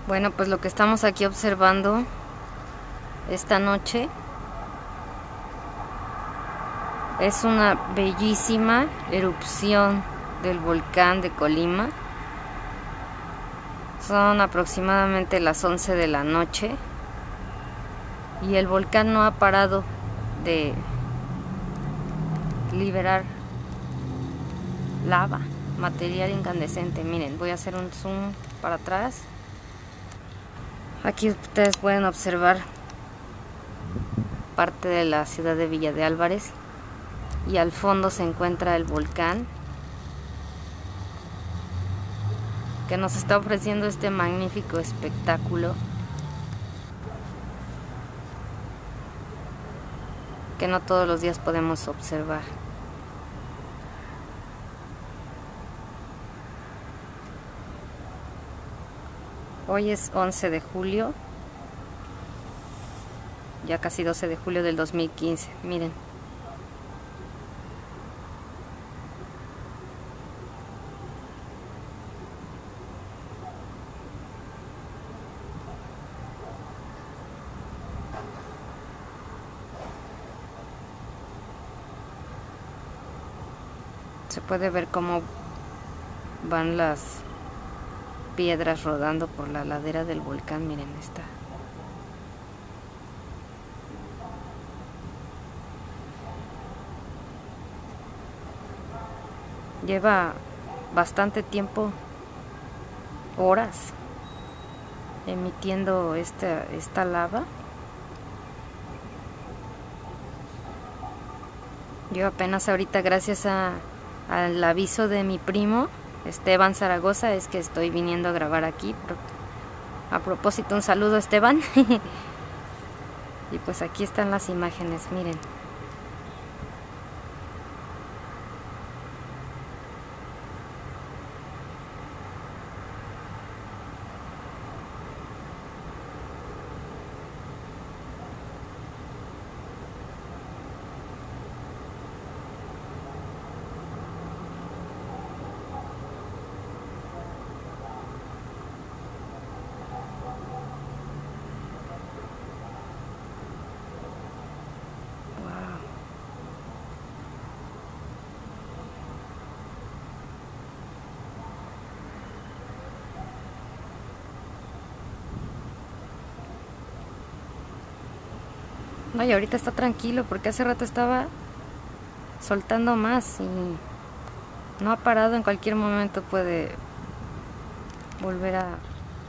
Bueno, pues lo que estamos aquí observando esta noche es una bellísima erupción del volcán de Colima. Son aproximadamente las 11 de la noche y el volcán no ha parado de liberar lava, material incandescente. Miren, voy a hacer un zoom para atrás. Aquí ustedes pueden observar parte de la ciudad de Villa de Álvarez y al fondo se encuentra el volcán que nos está ofreciendo este magnífico espectáculo que no todos los días podemos observar. Hoy es 11 de julio, ya casi 12 de julio del 2015, miren. Se puede ver cómo van las piedras rodando por la ladera del volcán. Miren esta. Lleva bastante tiempo, horas, emitiendo esta lava. Yo apenas ahorita, gracias al aviso de mi primo Esteban Zaragoza, es que estoy viniendo a grabar aquí. A propósito, un saludo a Esteban. Y pues aquí están las imágenes, miren. No, y ahorita está tranquilo porque hace rato estaba soltando más y no ha parado. En cualquier momento puede volver a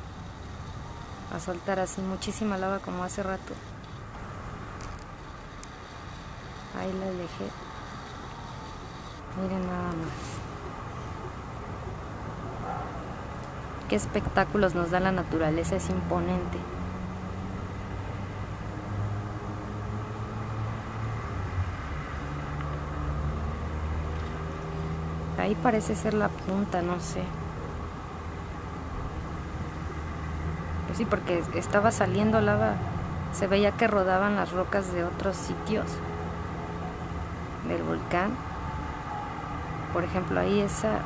soltar así muchísima lava como hace rato. Ahí la dejé. Miren nada más. Qué espectáculos nos da la naturaleza, es imponente. Ahí parece ser la punta, no sé. Pues sí, porque estaba saliendo lava. Se veía que rodaban las rocas de otros sitios del volcán. Por ejemplo, ahí esa,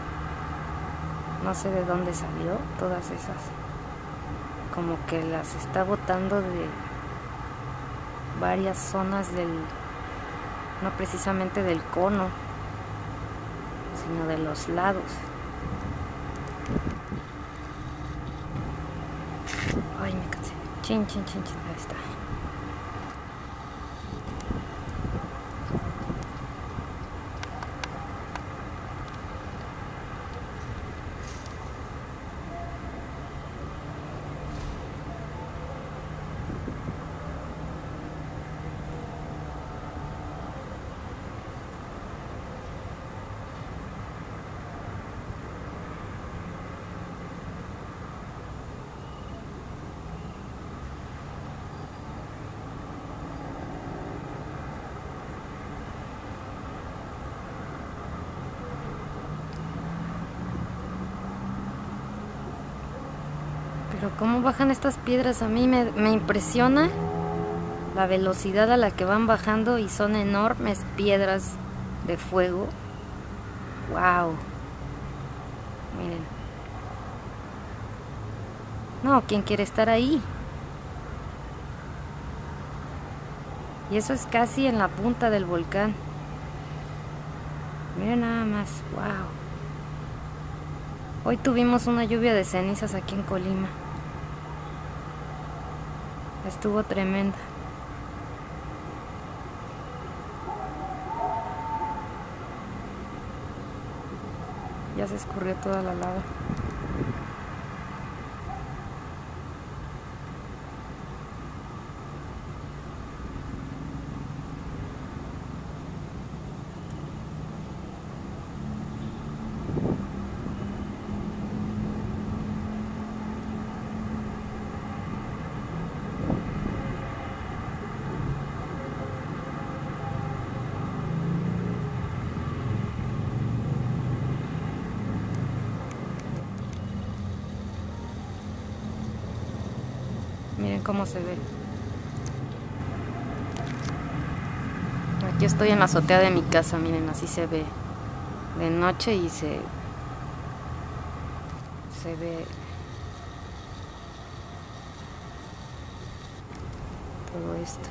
no sé de dónde salió, todas esas. Como que las está botando de varias zonas del, no precisamente del cono, sino de los lados. Ay, me cansé. Chin, chin, chin, chin. Ahí está. Pero cómo bajan estas piedras, a mí me impresiona la velocidad a la que van bajando y son enormes piedras de fuego. Wow. Miren. No, ¿quién quiere estar ahí? Y eso es casi en la punta del volcán. Miren nada más, wow. Hoy tuvimos una lluvia de cenizas aquí en Colima. Estuvo tremenda. Ya se escurrió toda la lava. Miren cómo se ve. Aquí estoy en la azotea de mi casa, miren, así se ve de noche y se ve todo esto.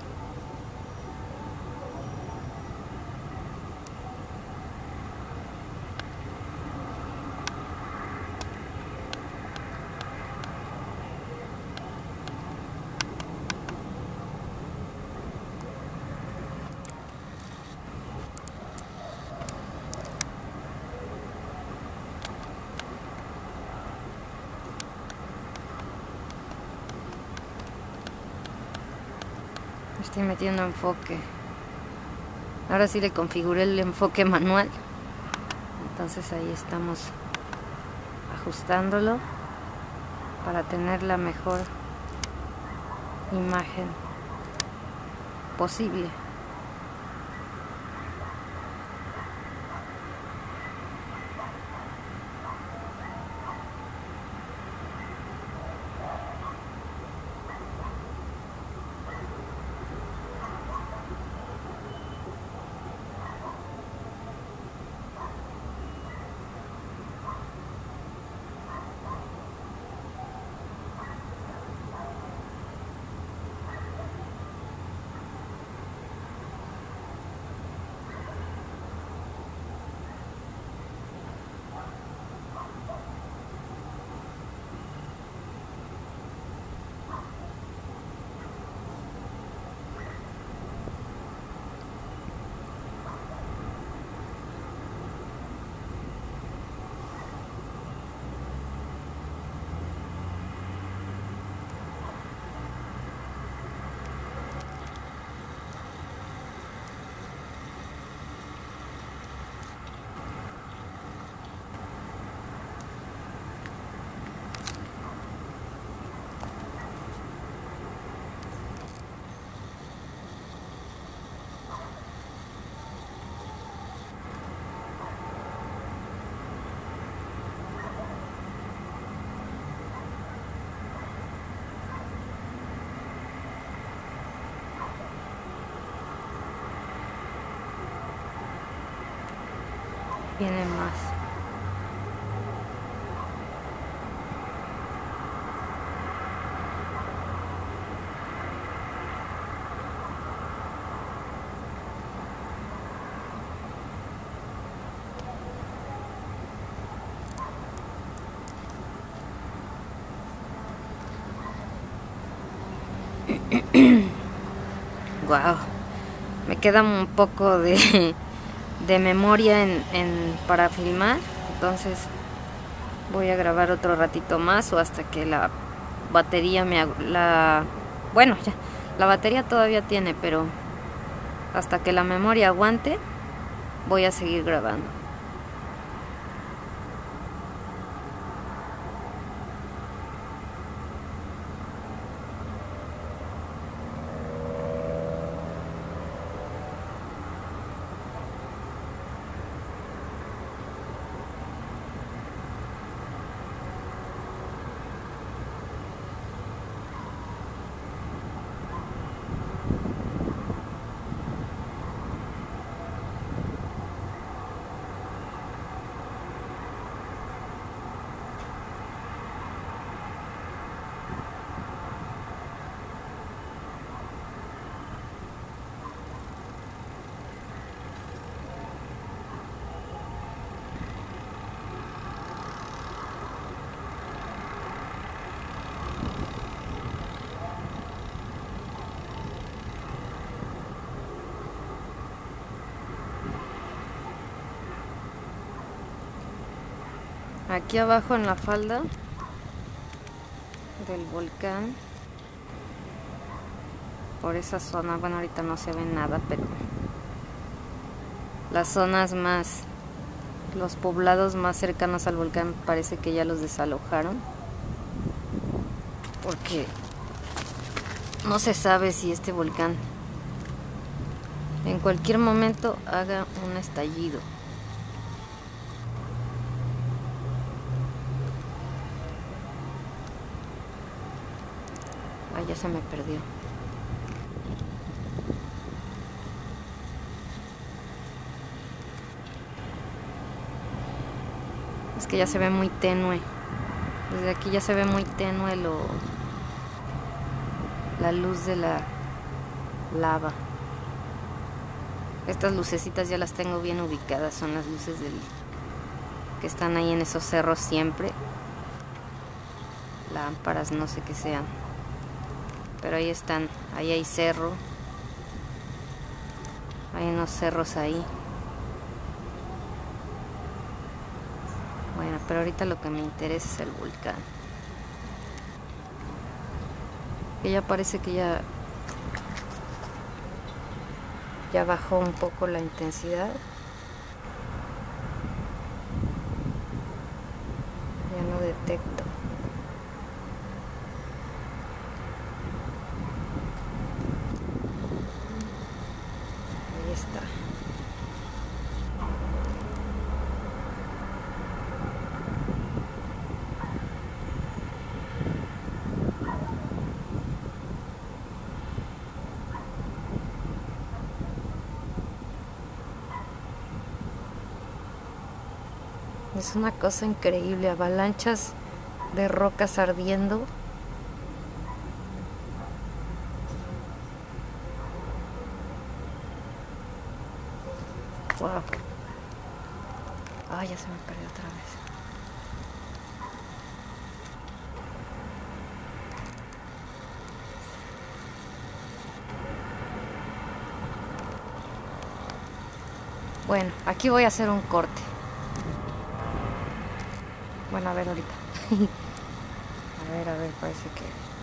Estoy metiendo enfoque. Ahora sí le configuré el enfoque manual. Entonces ahí estamos ajustándolo para tener la mejor imagen posible. Vienen más. Wow, me queda un poco de memoria para filmar, entonces voy a grabar otro ratito más o hasta que la batería bueno, ya la batería todavía tiene, pero hasta que la memoria aguante voy a seguir grabando. Aquí abajo en la falda del volcán, por esa zona, bueno, ahorita no se ve nada, pero las zonas más, los poblados más cercanos al volcán parece que ya los desalojaron, porque no se sabe si este volcán en cualquier momento haga un estallido. Ay, ya se me perdió. Es que ya se ve muy tenue. Desde aquí ya se ve muy tenue la luz de la lava. Estas lucecitas ya las tengo bien ubicadas. Son las luces que están ahí en esos cerros siempre. Lámparas, no sé qué sean. Pero ahí están. Ahí hay cerro. Hay unos cerros ahí. Bueno, pero ahorita lo que me interesa es el volcán. Que ya parece que ya bajó un poco la intensidad. Ya no detecto. Ahí está. Es una cosa increíble, avalanchas de rocas ardiendo. Wow. Ay, ya se me perdió otra vez. Bueno, aquí voy a hacer un corte. Bueno, a ver ahorita. A ver, parece que...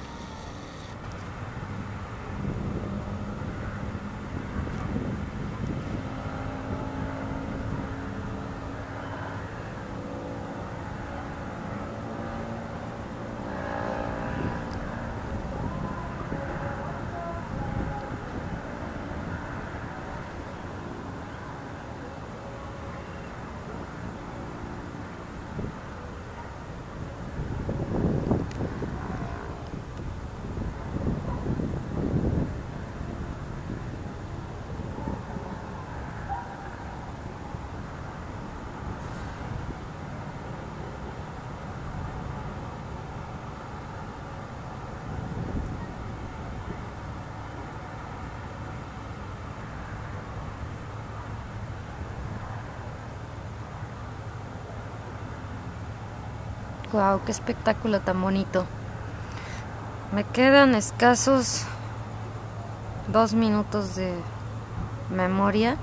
Wow, qué espectáculo tan bonito. Me quedan escasos 2 minutos de memoria.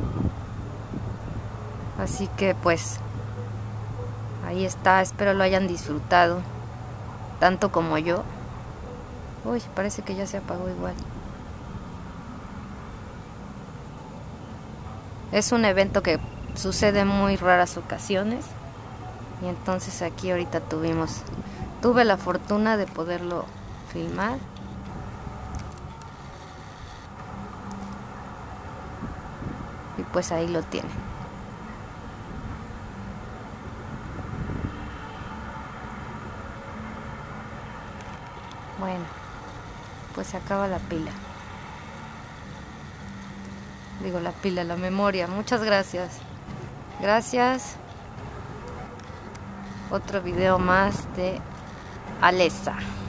Así que pues ahí está, espero lo hayan disfrutado tanto como yo. Uy, parece que ya se apagó igual. Es un evento que sucede en muy raras ocasiones. Y entonces aquí ahorita tuve la fortuna de poderlo filmar. Y pues ahí lo tienen. Bueno, pues se acaba la pila. Digo la pila, la memoria. Muchas gracias. Gracias. Otro video más de Alessa.